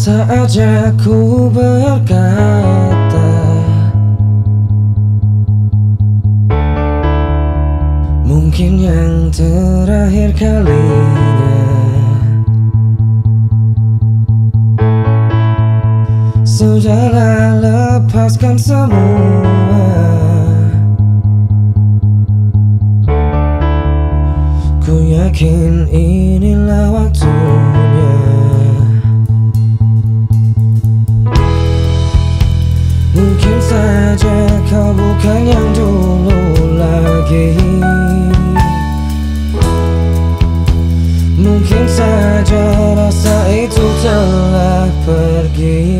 Saatnya ku berkata, mungkin yang terakhir kalinya. Sudahlah, lepaskan semua. Ku yakin inilah waktunya. Mungkin saja kau bukan yang dulu lagi. Mungkin saja rasa itu telah pergi.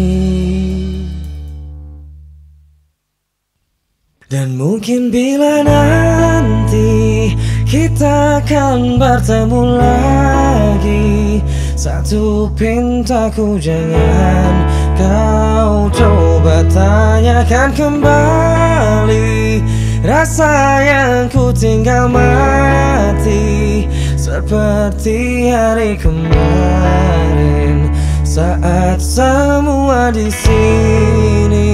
Dan mungkin bila nanti kita akan bertemu lagi, satu pintaku jangan kau coba tanyakan kembali. Rasa yang ku tinggal mati seperti hari kemarin saat semua di sini.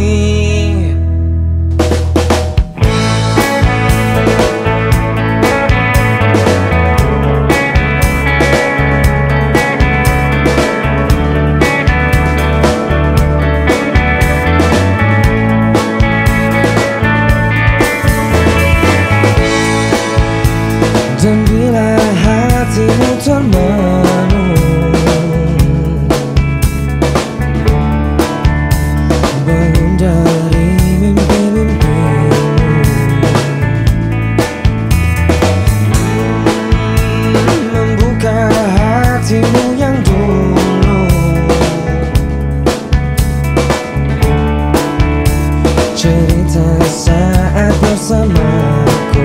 Dan bila hatimu termenung, bangun dari mimpi-mimpimu. Membuka hatimu yang dulu, cerita saat bersamaku.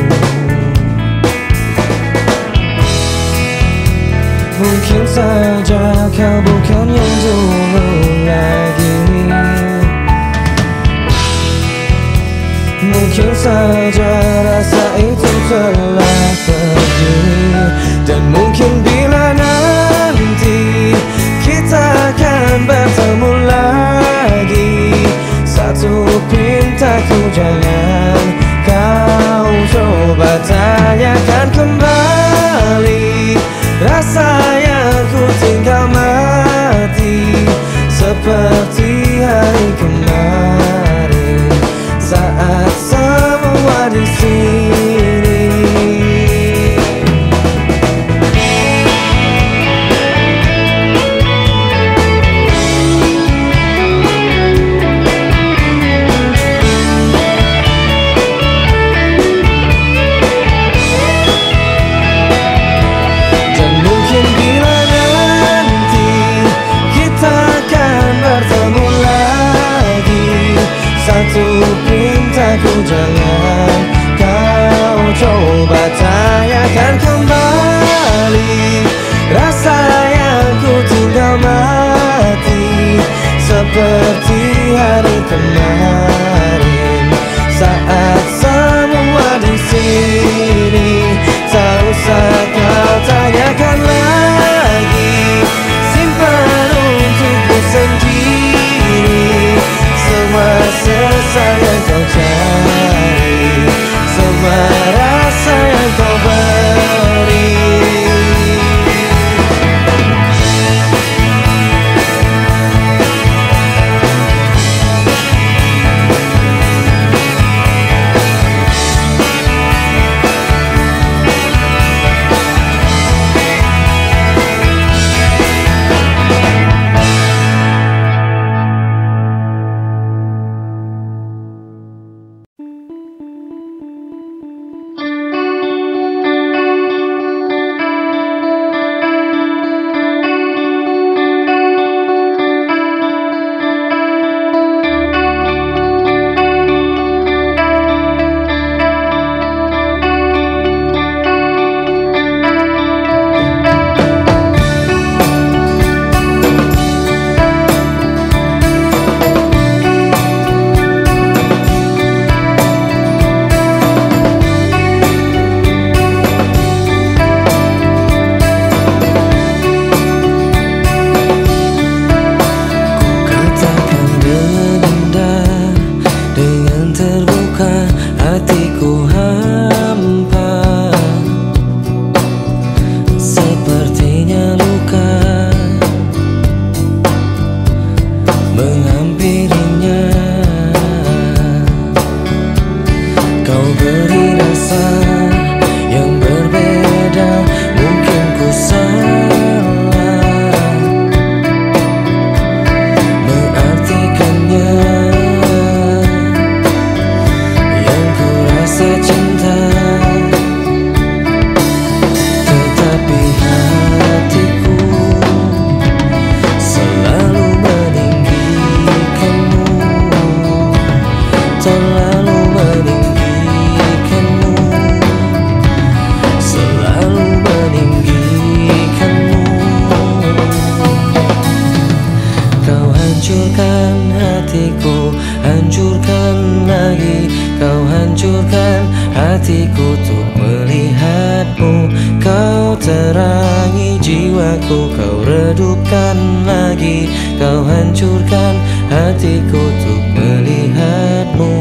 Mungkin saja kau bukan yang dulu lagi. Mungkin saja rasa itu telah pergi. Dan mungkin bila nanti kita akan bertemu lagi, satu pintaku jangan kau coba tanyakan kembali. Rasa yang ku tinggal mati seperti hari kemarin saat semua di sini. Satu pintaku jangan kau coba tanyakan kembali. Rasa yang ku tinggal mati seperti hari kemarin saat semua di sini. Tak usah kau tanyakan lagi, simpan untukku sendiri. Semua sesal yang kau cari, semua rasa yang kau beri. hancurkan hatiku, hancurkan lagi. Kau hancurkan hatiku untuk melihatmu. Kau terangi jiwaku, kau redupkan lagi. Kau hancurkan hatiku untuk melihatmu.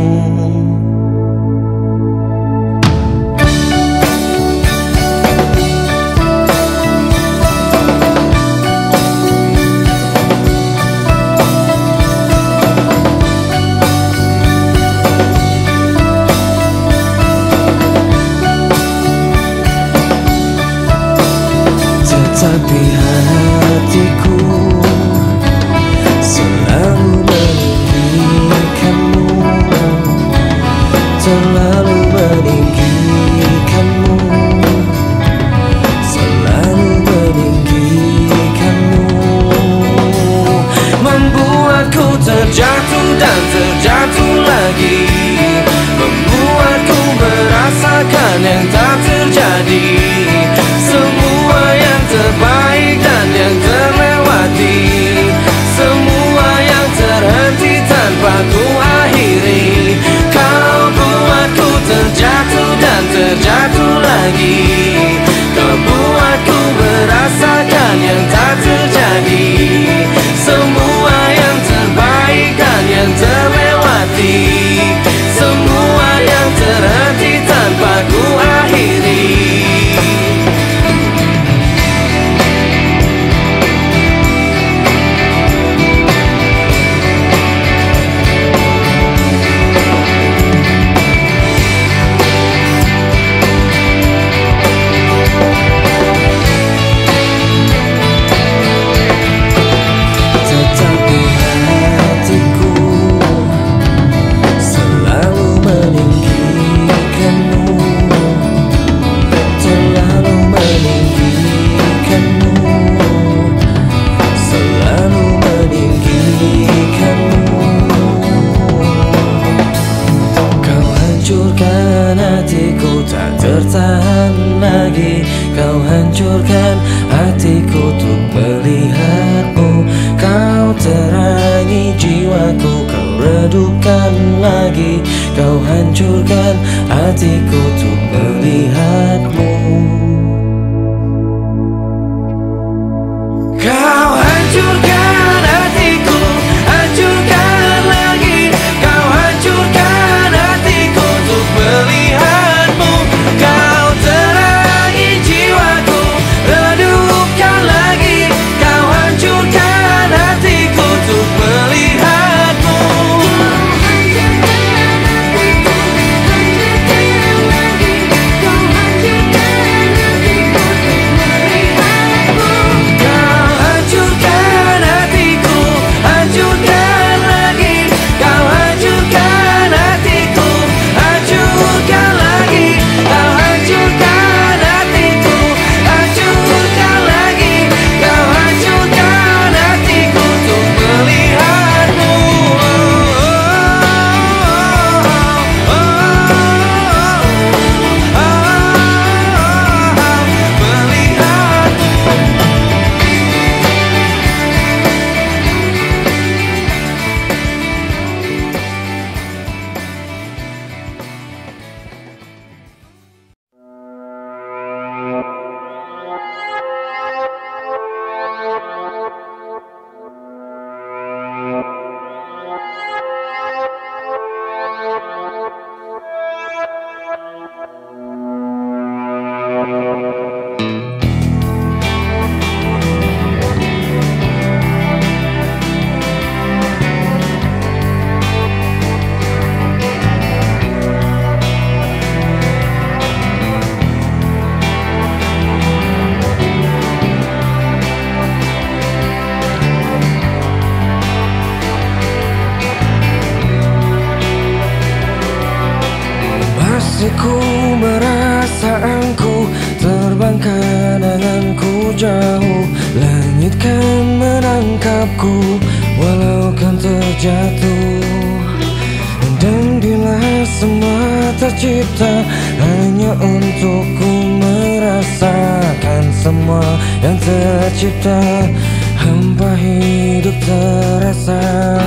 Tapi hatiku selalu meninggikanmu, selalu meninggikanmu, selalu meninggikanmu. Membuatku terjatuh dan terjatuh lagi, membuatku merasakan yang tak terjadi. Semua yang terbaik dan yang terlewati, semua yang terhenti tanpa ku akhiri. Kau buatku terjatuh dan terjatuh lagi, kau buatku merasakan yang tak terjadi. Semua yang terbaik dan yang terlewati, semua yang terhenti tanpa ku akhiri. Hatiku tak tertahan lagi, kau hancurkan hatiku untuk melihatmu. Kau terangi jiwaku, kau redupkan lagi. Kau hancurkan hatiku untuk melihatmu. Kau hancurkan hatiku, hancurkan lagi. Kau hancurkan hatiku untuk melihatmu. Kau terangi jiwaku, redupkan lagi. Kau hancurkan hatiku untuk melihatmu. Ku merasa engkau terbangkan anganku jauh. Langit kan menangkapku walau kan terjatuh. Dan bila semua tercipta hanya untukku merasakan semua yang tercipta, hampa hidup hidup terasa.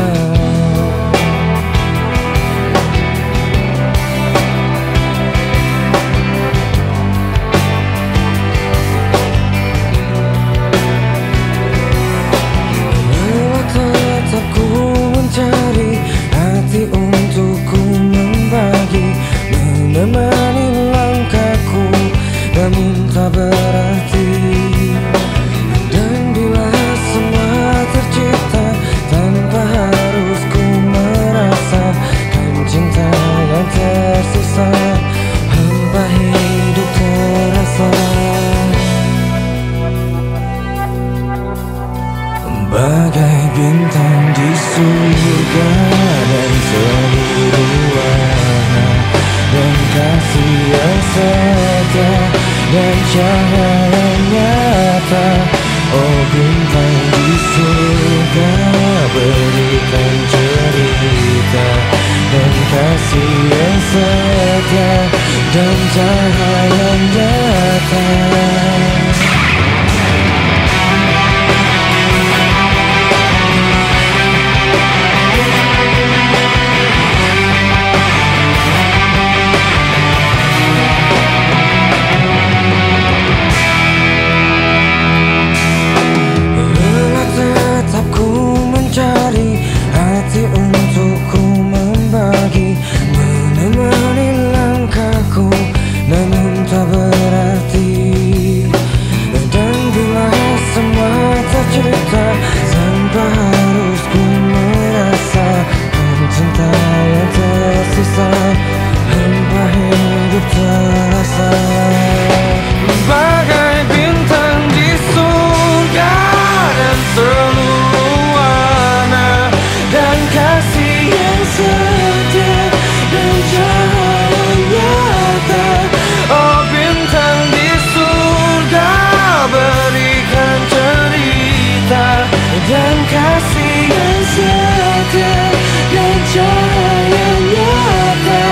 Tetap ku mencari hati untuk ku membagi, menemani langkahku, namun tak berarti. Dan bila semua tercipta tanpa harus ku merasakan cinta yang tersisa, hampa hidup terasa. Bagai bintang di surga dan seluruh warna, dan kasih yang setia dan cahaya nyata. Oh bintang di surga, berikan cerita dan kasih yang setia dan cahaya nyata. Untuk ku membagi, menemani langkahku, namun tak berarti. Dan bila semua tercipta tanpa harus ku merasakan cinta yang tersisa, hampa hidup terasa. Bagai bintang di surga dan seluruh warna, dan kasih yang setia dan cahaya nyata. Oh bintang di surga, berikan cerita dan kasih yang setia dan cahaya nyata.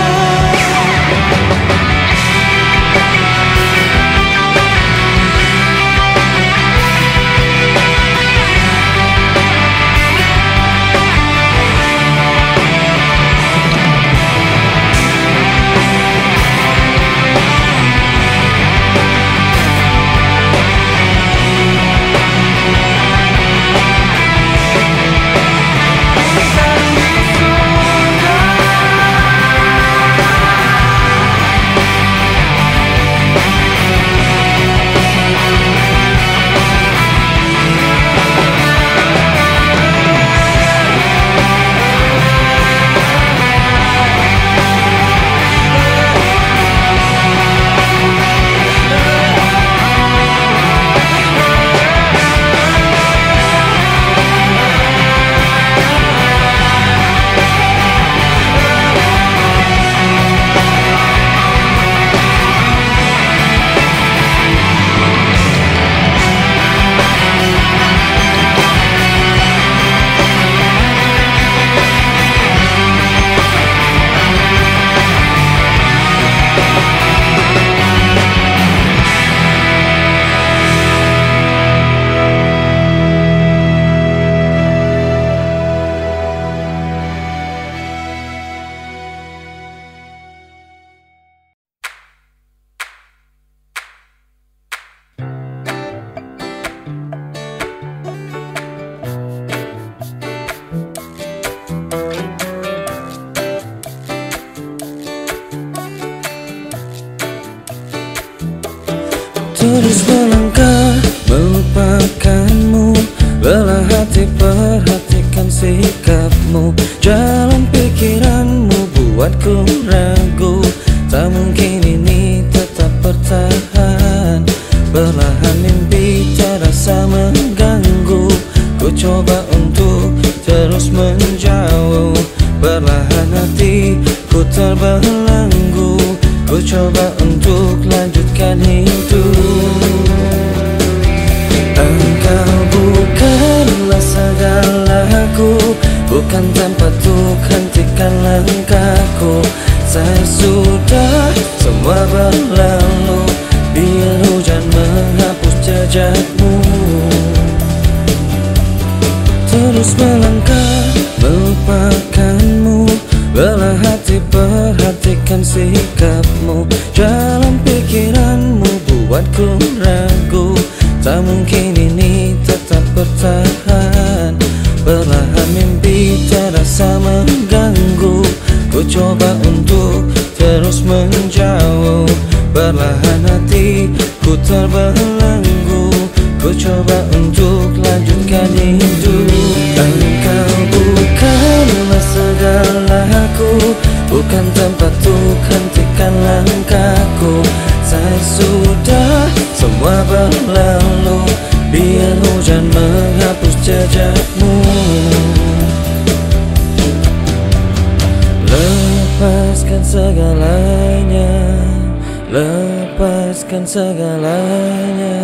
Terus melangkah melupakanmu, belah hati perhatikan sikapmu. Jalan pikiranmu buatku ragu, tak mungkin ini tetap bertahan. Perlahan mimpi terasa mengganggu, ku coba untuk terus menjauh. Perlahan hatiku terbelenggu, ku coba untuk lanjutkan hidup. Engkau bukanlah segalaku, bukan tempat untuk hentikan langkahku. Sesudah semua berlalu, biar hujan menghapus jejakmu. terus melangkah melupakanmu. Belah hati perhatikan sikapmu, jalan pikiranmu buatku ragu. Tak mungkin ini tetap bertahan. Perlahan mimpi terasa mengganggu. Ku coba untuk terus menjauh. Perlahan hatiku terbelenggu. Ku coba untuk lanjutkan hidup. Engkau bukanlah segalaku, bukan tempat untuk hentikan langkahku. Saya sudah semua berlalu, biar hujan menghapus jejakmu. Lepaskan segalanya, lepaskan segalanya.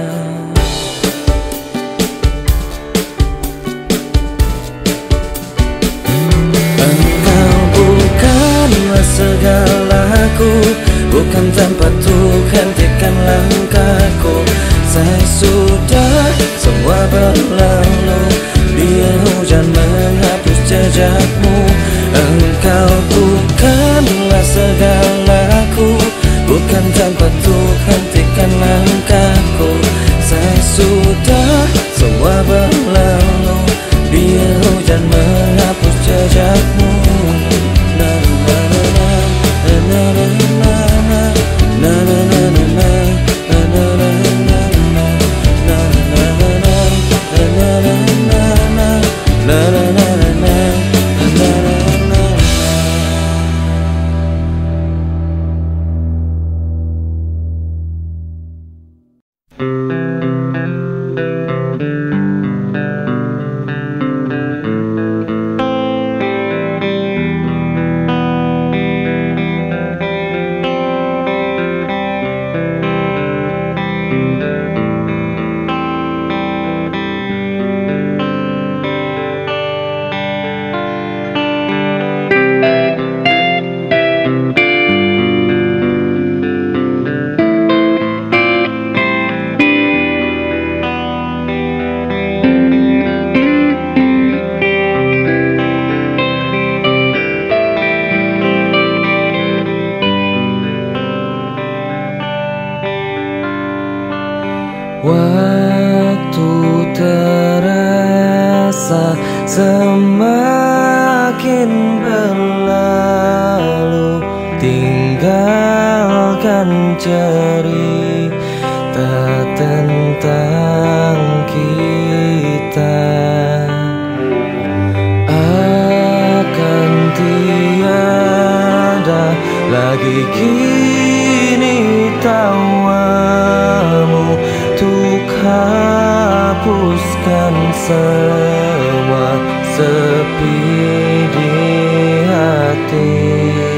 Engkau bukanlah segalaku, bukan tempat untuk hentikan langkahku. Saya sudah semua berlalu, biar hujan menghapus jejakmu. Engkau bukanlah segalaku, bukan tempat untuk hentikan langkahku. Saya sudah semua berlalu, biar hujan menghapus jejakmu. Na na na na na na na na na na na na na. Waktu terasa semakin berlalu, tinggalkan cerita tentang kita. Akan tiada lagi kini tawamu untuk hapuskan semua sepi di hati.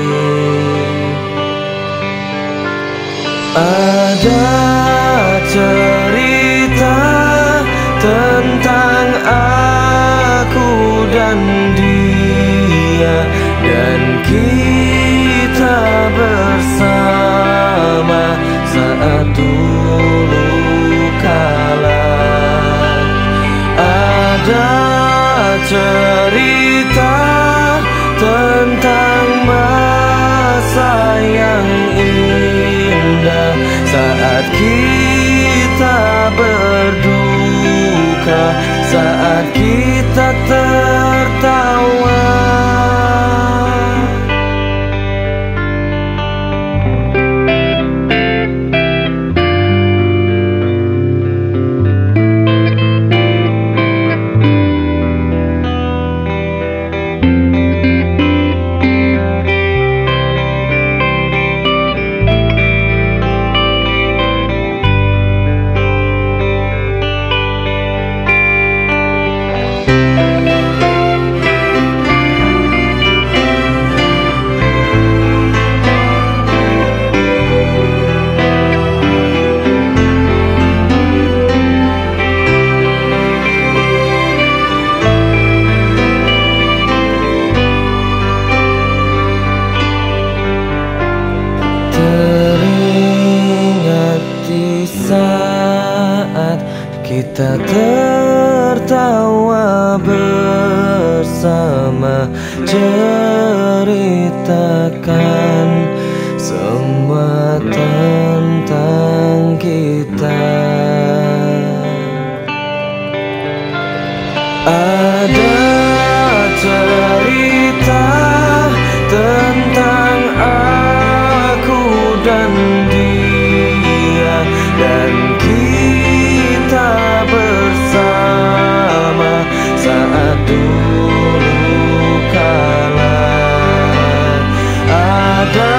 Ada cerita tentang aku dan dia, dan kita bersama saat dulu kala. Ada cerita tentang masa yang indah saat kita berduka, saat kita tertawa. Kita tertawa bersama ceritakan semua tentang kita. Ada cerita tentang aku dan dia, dan kita bersama saat dulu kala. Ada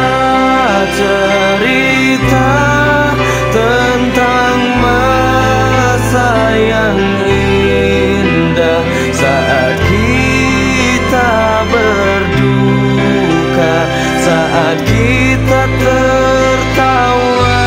cerita tentang masa yang indah saat kita berduka, saat kita tertawa.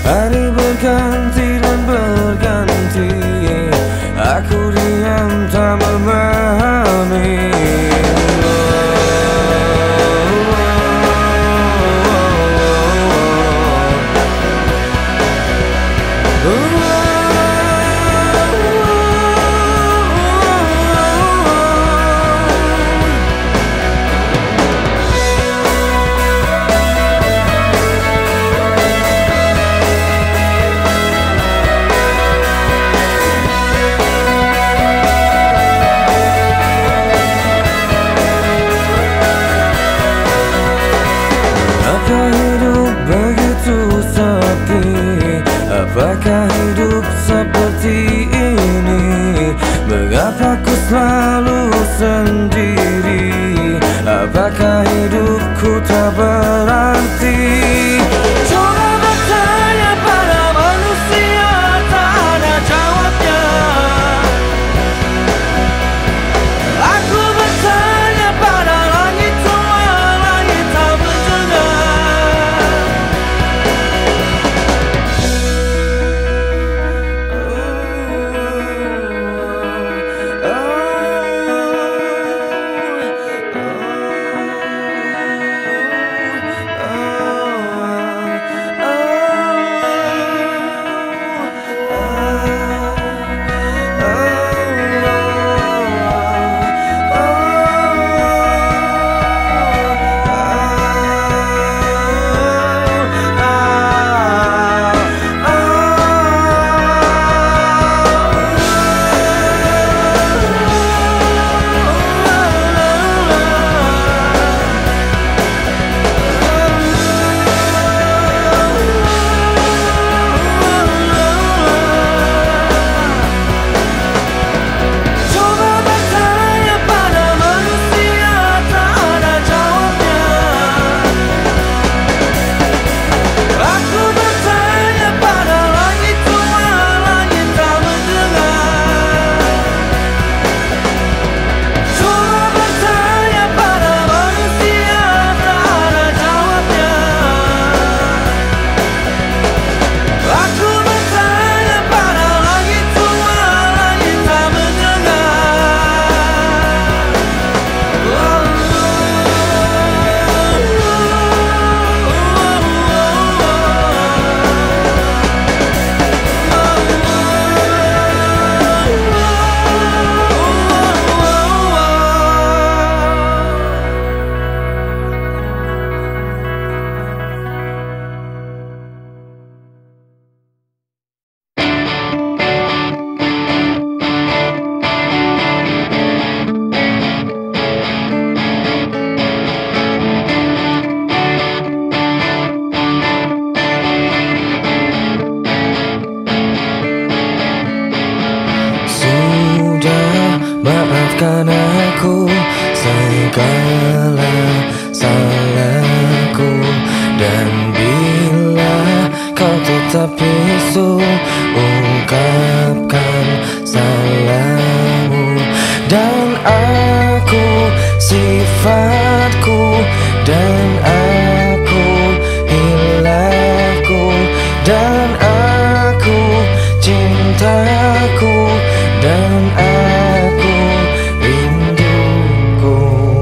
Hari berganti dan berganti, aku diam tak memahami. Apakah hidup begitu sepi? Apakah hidup seperti ini? Mengapa ku selalu sendiri? Apakah hidupku tak berarti? Coba bertanya pada manusia, tak ada jawabnya. Aku bertanya pada langit tua, langit tak mendengar. Maafkan aku segala salahku, dan bila kau tetap bisu, ungkapkan salahmu. Dan aku sifatku, dan aku hilafku, dan aku cintaku, dan aku rinduku.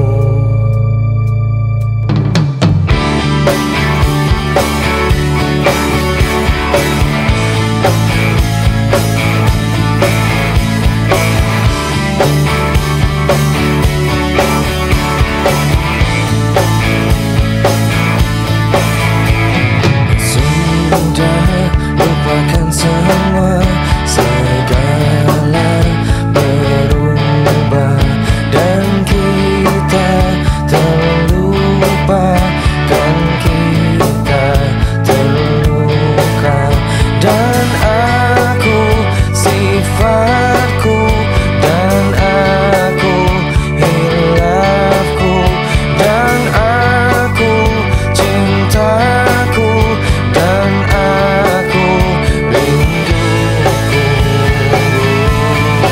Sudah lupakan semua, segala berubah, dan kita terlupakan, kita terluka. Dan aku sifatku, dan aku hilafku, dan aku cintaku, dan aku rinduku.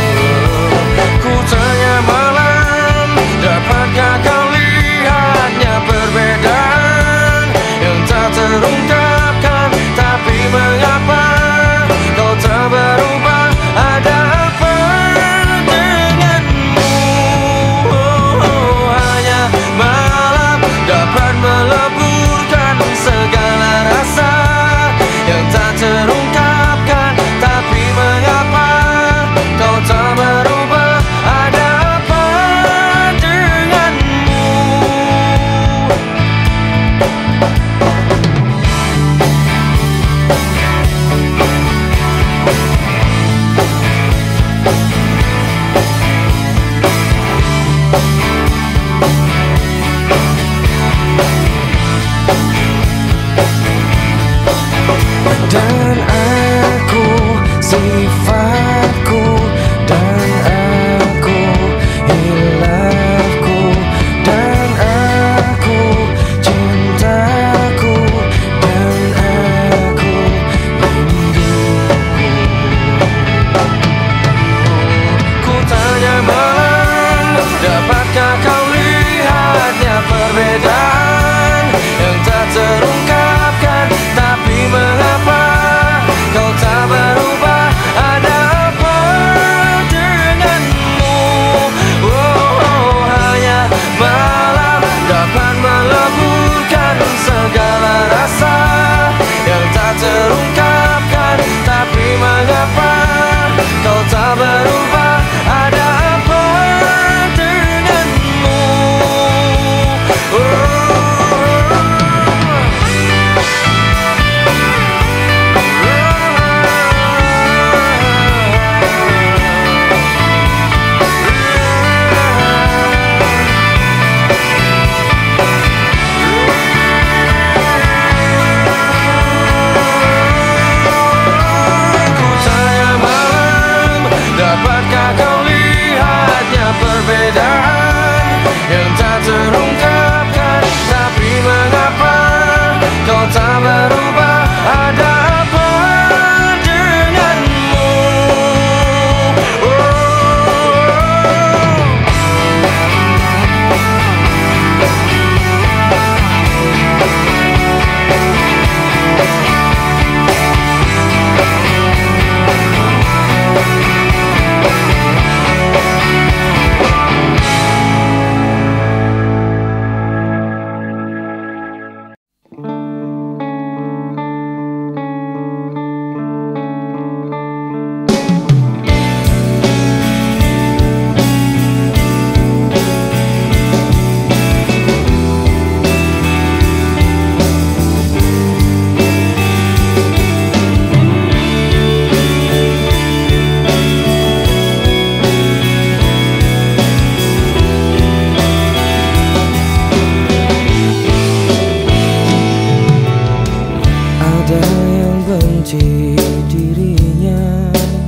benci dirinya.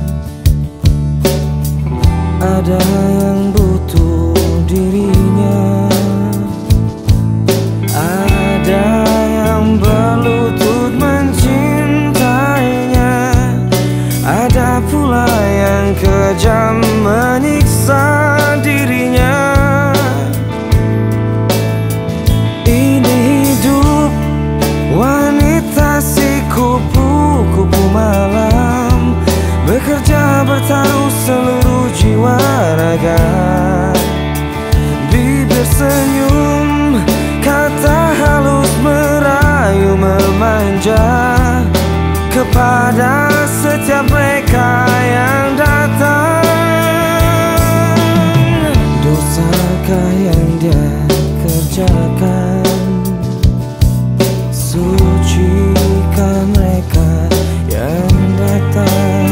Ada yang butuh dirinya, ada yang berlutut mencintainya, ada pula yang kejam menyiksa dirinya. Ini hidup wanita si kupu-kupu malam, bekerja bertaruh seluruh jiwa raga. Bibir senyum, kata halus merayu memanja kepada setiap mereka yang datang. Dosakah yang dia kerjakan? Sucikah mereka yang datang?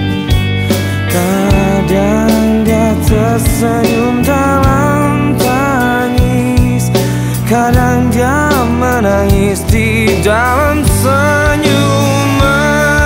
Kadang dia tersenyum dalam tangis, kadang dia menangis di dalam senyuman.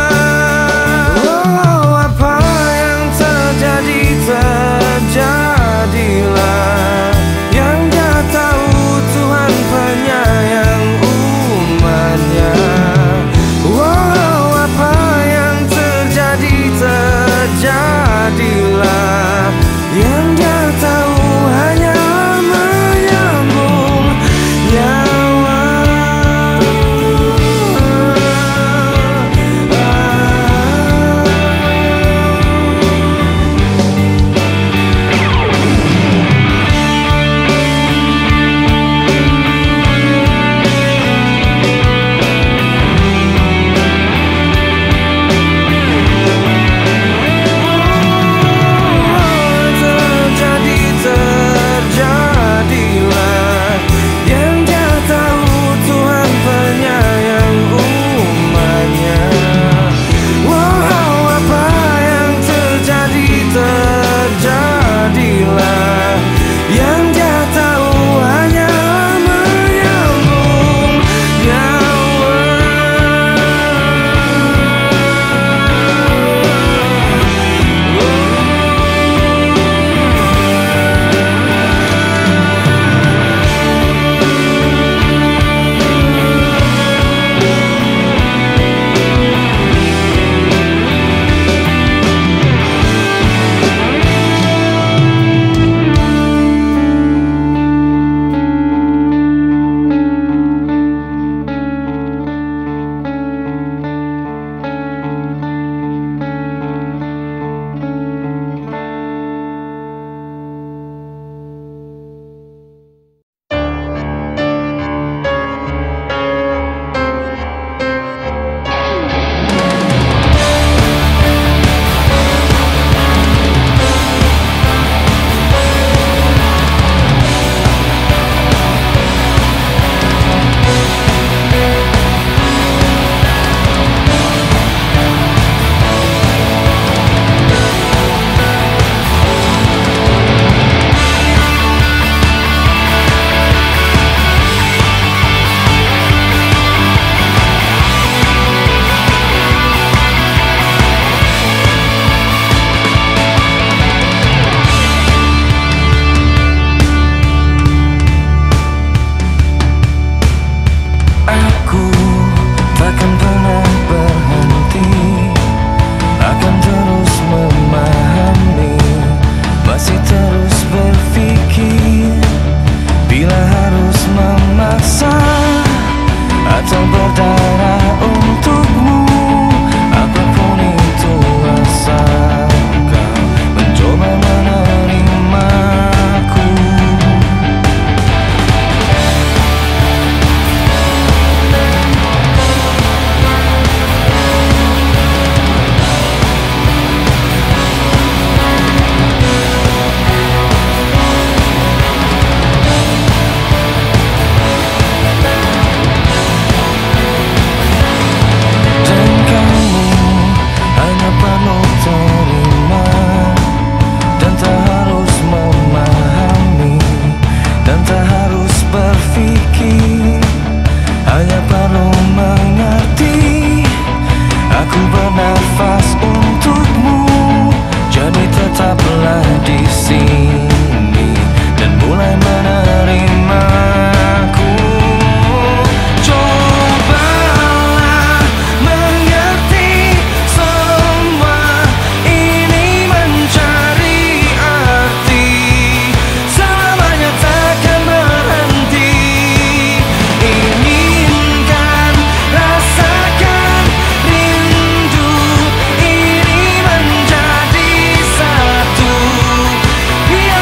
Ku bernafas untukmu, jadi tetaplah di sini dan mulai menerimaku. Cobalah mengerti, semua ini mencari arti, selamanya takkan berhenti. Inginkan, rasakan rindu ini menjadi satu. Biar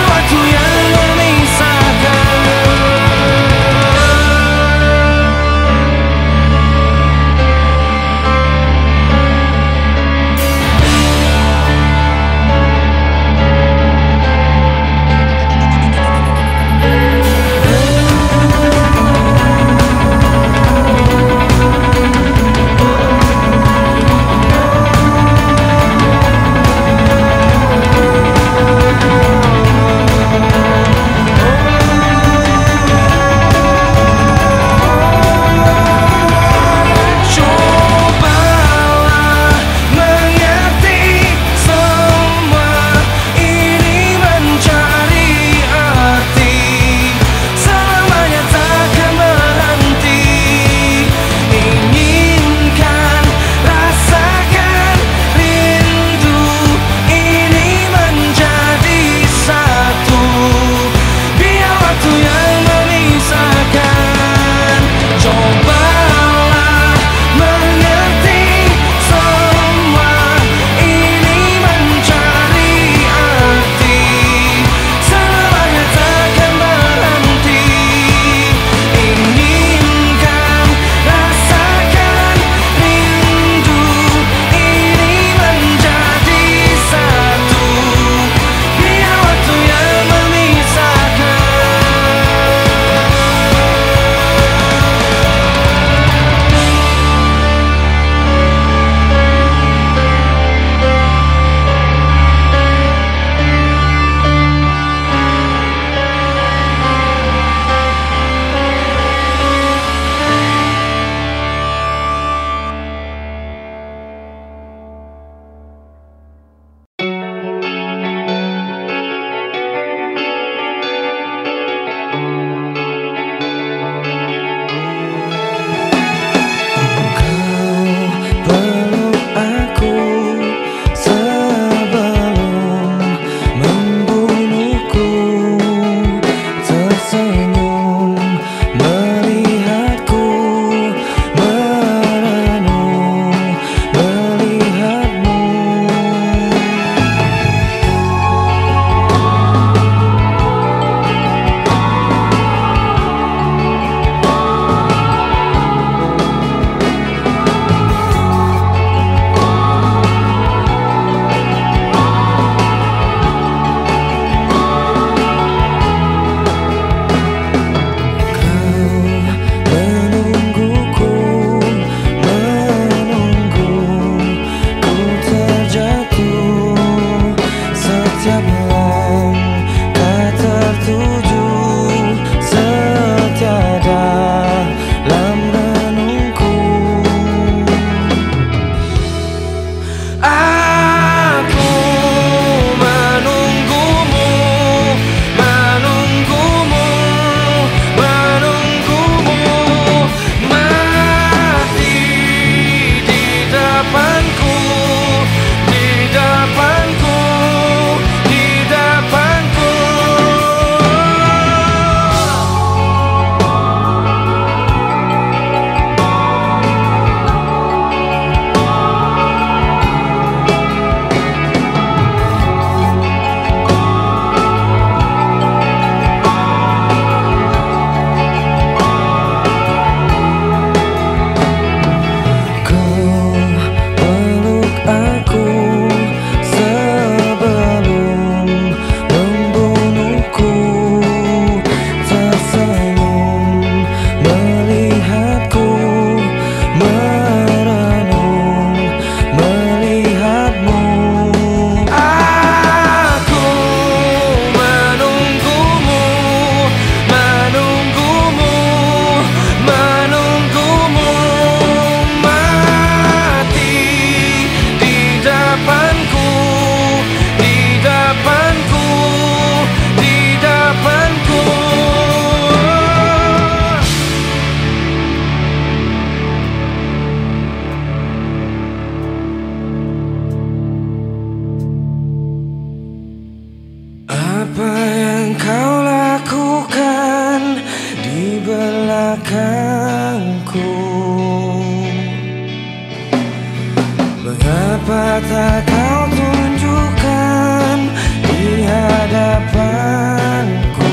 Mengapa tak kau tunjukkan di hadapanku?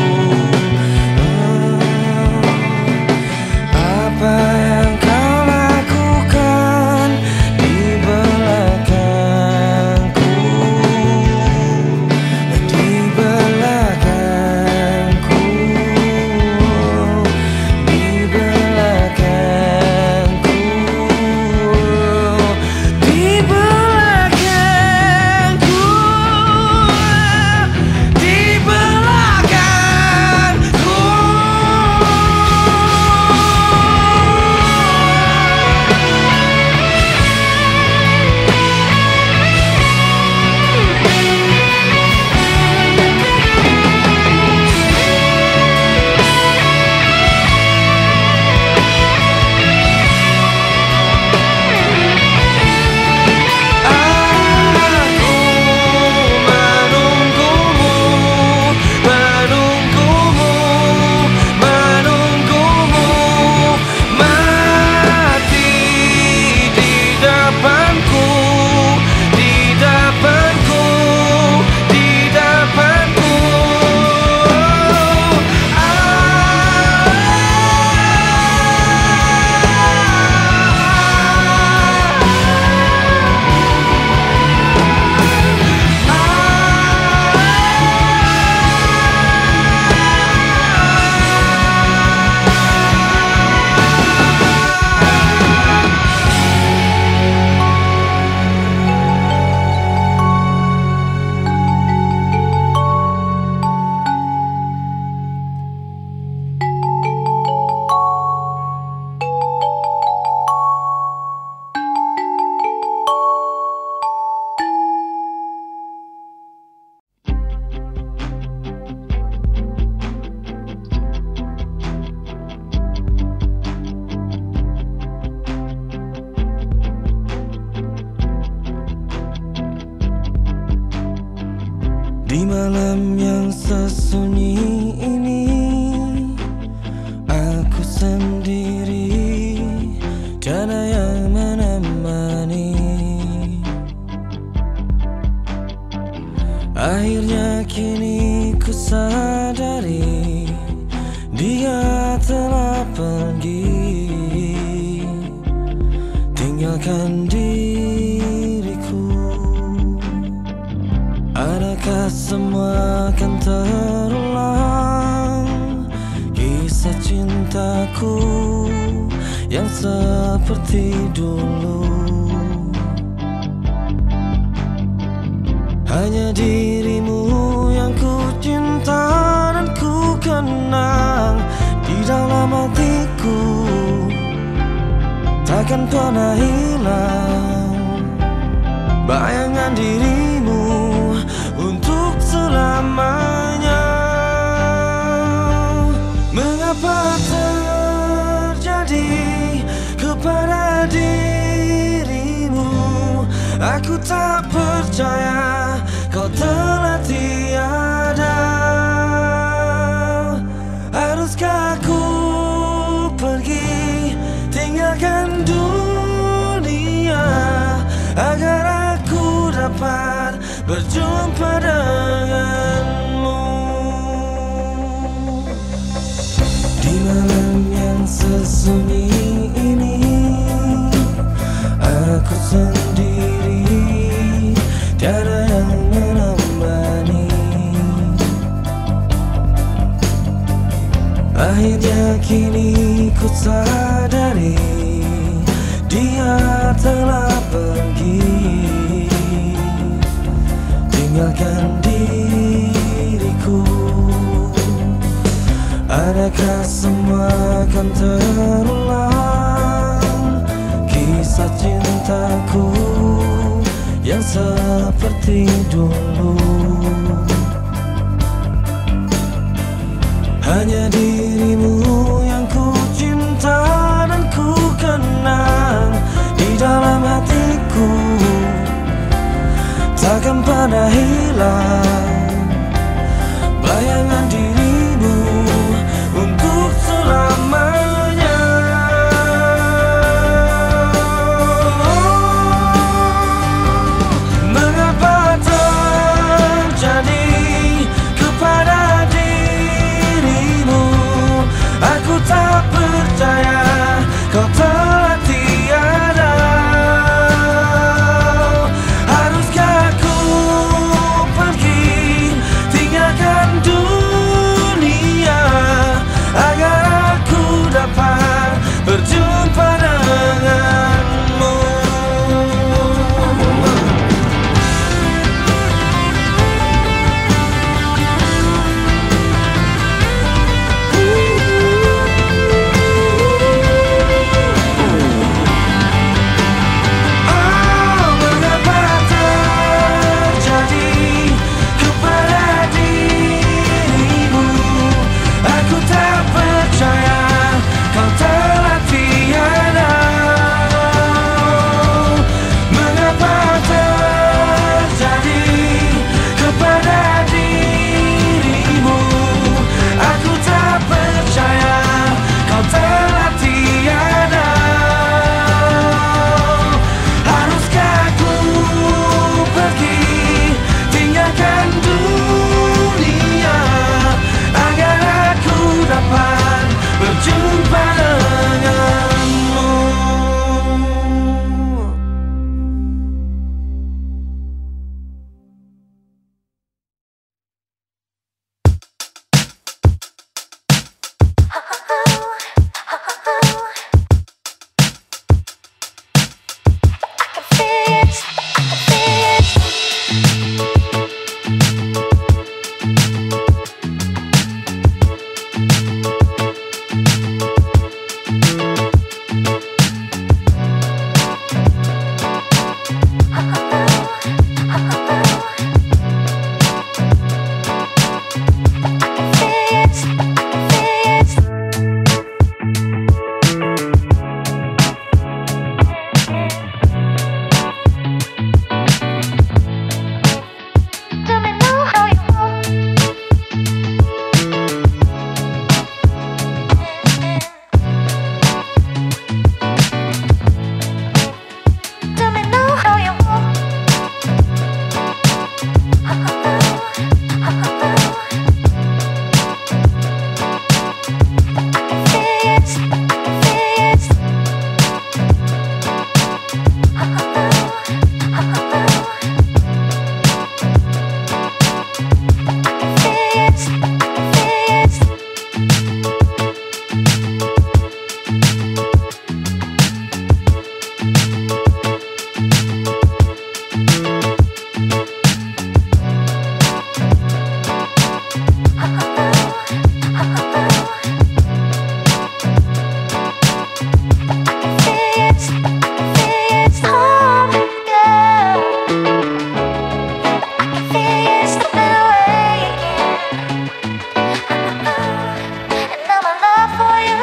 Apa yang kau lakukan di belakangku? Di belakangku, di belakangku, di belakangku, di belakangku. Di malam yang sesunyi ini, aku sendiri, tiada yang menemani. Akhirnya kini ku sadari, dia telah pergi, tinggalkan diriku. Adakah semua akan terulang, kisah cintaku yang seperti dulu? Hanya dirimu yang ku cinta dan ku kenang di dalam hatiku, takkan pernah hilang bayangan dirimu untuk selamanya. Mengapa terjadi kepada dirimu? Aku tak percaya kau telah tiada. Haruskah aku pergi tinggalkan dunia agar aku dapat berjumpa denganmu? Di malam yang sesunyi ini, aku sendiri, tiada yang menemani. Akhirnya kini ku sadari, dia telah pergi, tinggalkan diriku. Adakah semua akan terulang, kisah cintaku yang seperti dulu? Hanya dirimu yang ku cinta dan ku kenang di dalam hatiku, takkan pernah hilang bayangan dirimu untuk selamanya.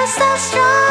so strong.